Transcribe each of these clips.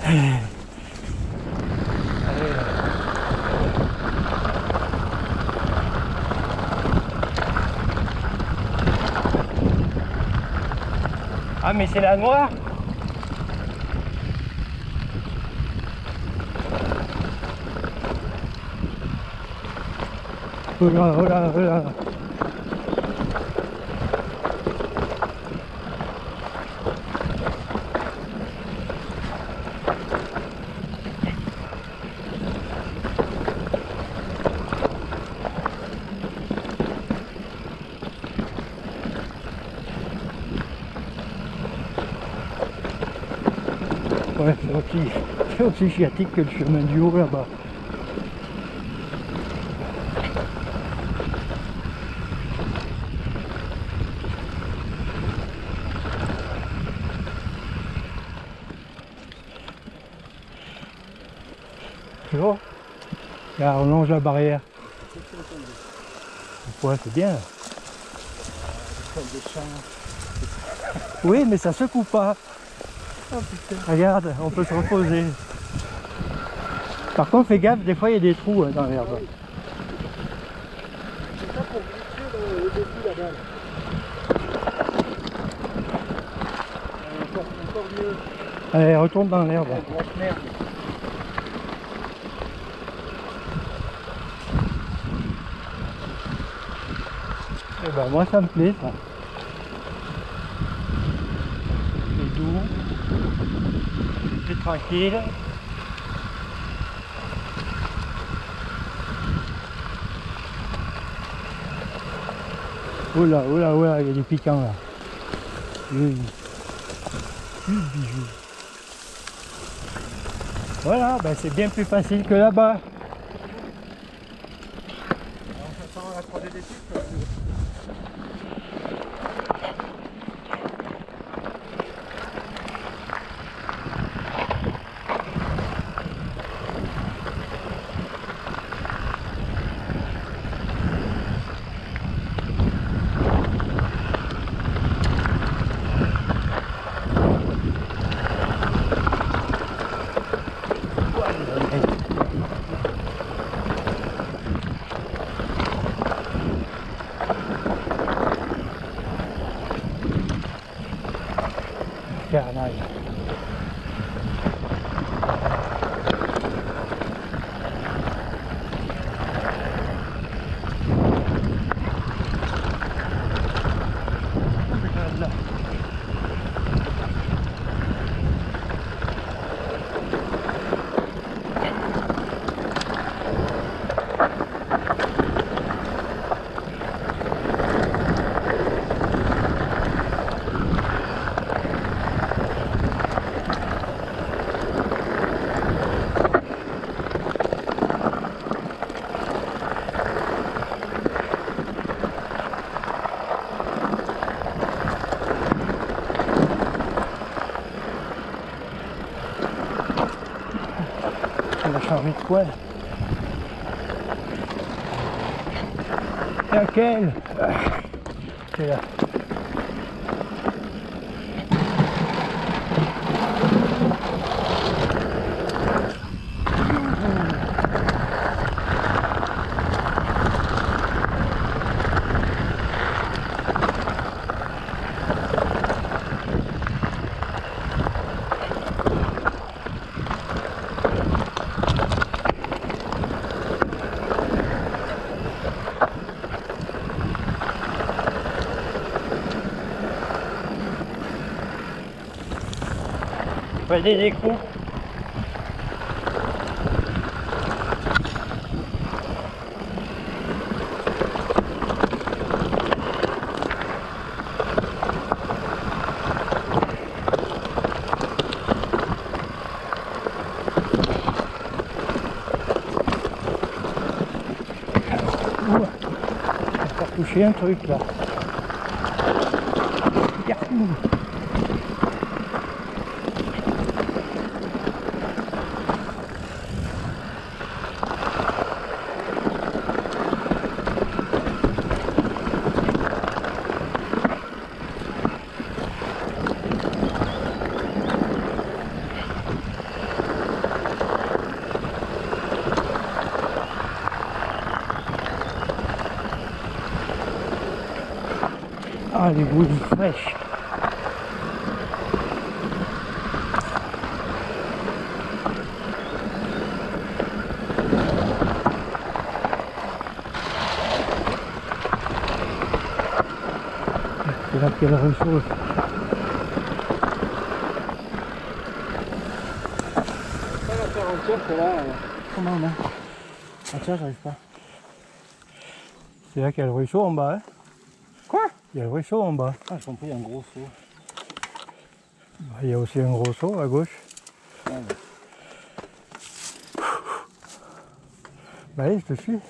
Ah mais c'est la noire. Oh là, oh là, oh là. Ouais, c'est aussi chiatique que le chemin du haut là-bas. C'est bon. Là, on longe la barrière. Ouais, c'est bien. Oui, mais ça secoue pas. Oh, putain. Regarde, on peut se reposer. Par contre, fais gaffe, des fois il y a des trous dans l'herbe. C'est ça pour glisser le début là-bas. Encore mieux. Allez, retourne dans l'herbe. Grosse merde. Eh ben moi ça me plaît ça. C'est doux, c'est tranquille. Oula, oula, oula, il y a des piquants là. Oui. Bijou. Voilà, ben c'est bien plus facile que là-bas. Ça sent la 3D des types. Carnaille. On va changer de coin. Laquelle? C'est là. Ouais, des écrous. On va toucher un truc là. Regarde-nous. Ah, les bouillies fraîches. C'est là qu'elle réchauffe. Ça va faire un tour, là. Comment on a? Ah tiens, j'arrive pas. C'est là qu'il y a le ruisseau en bas. Hein. Quoi? Il y a le ruisseau en bas. Ah, j'ai compris, un gros seau. Il y a aussi un gros seau à gauche. Ah, ouais. Bah allez, je te suis.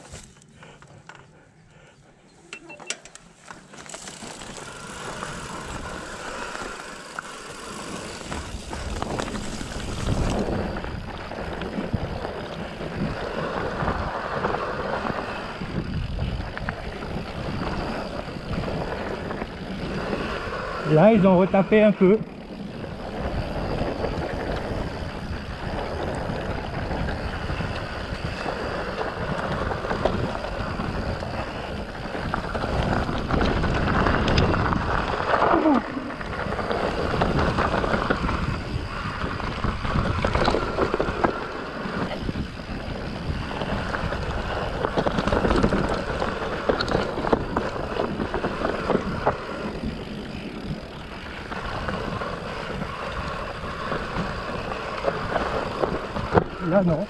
Là, ils ont retapé un peu. Là, non.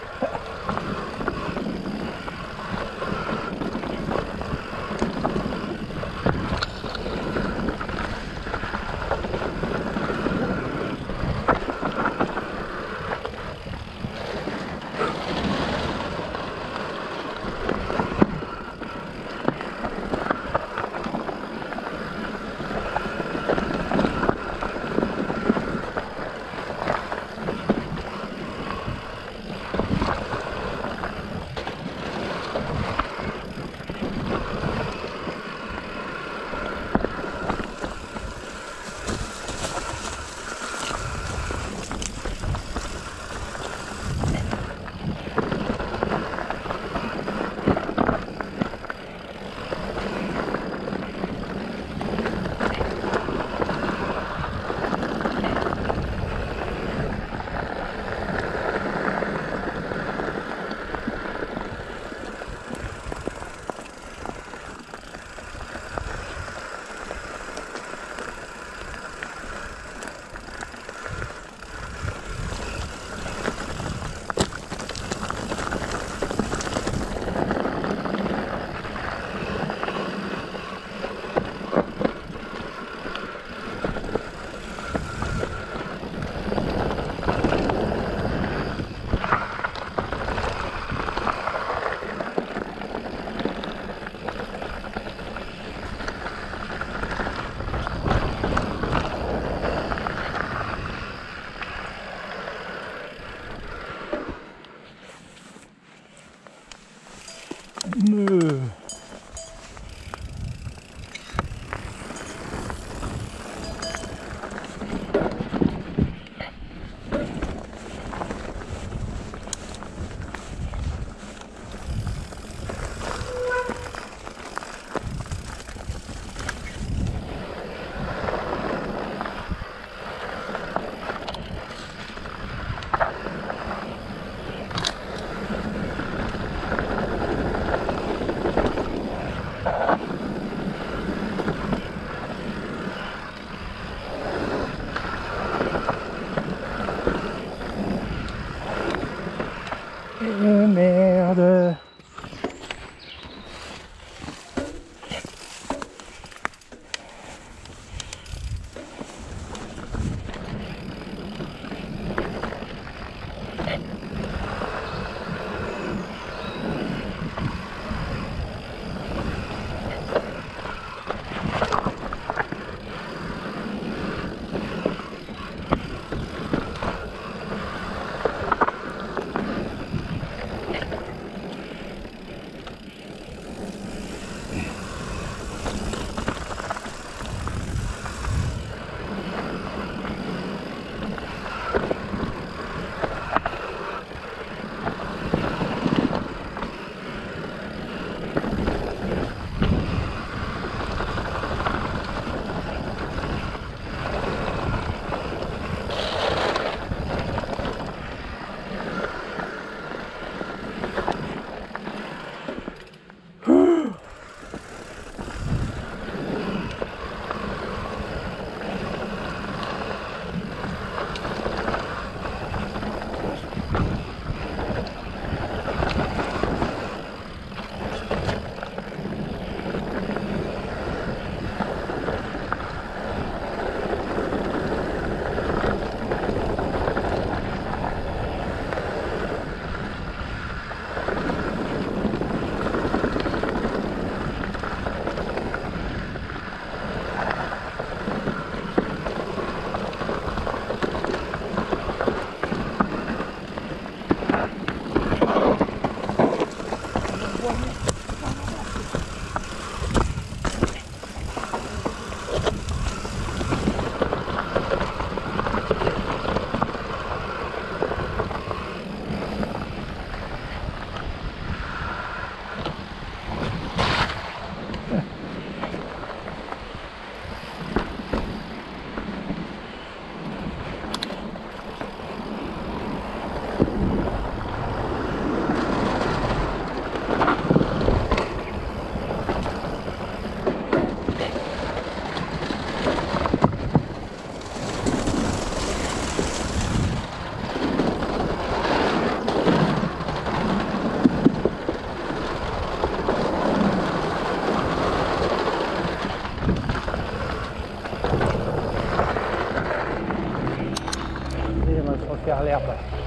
derrière l'herbe.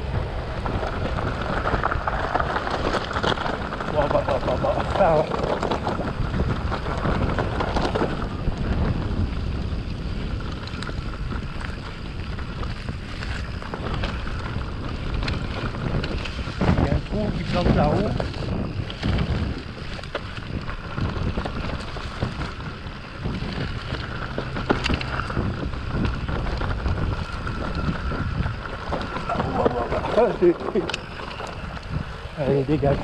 Bon, ah, ouais. Il y a un trou qui plante la roue. Allez, dégage.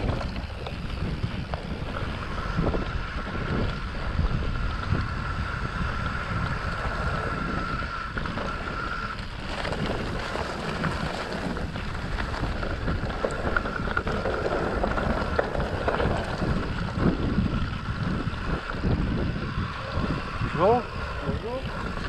Bon, bonjour.